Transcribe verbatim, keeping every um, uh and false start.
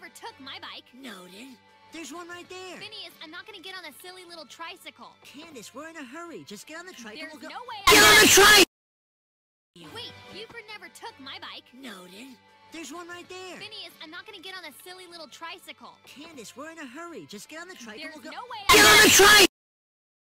took my bike. Noted. There's one right there. Phineas, I'm not gonna get on a silly little tricycle. Candace, we're in a hurry. Just get on the trike There's and we'll go. no way Get I on the trike! Wait, Buford never took my bike. Noted. There's one right there. Phineas, I'm not gonna get on a silly little tricycle. Candace, we're in a hurry. Just get on the trike There's and we'll go. no way Get I on the trike!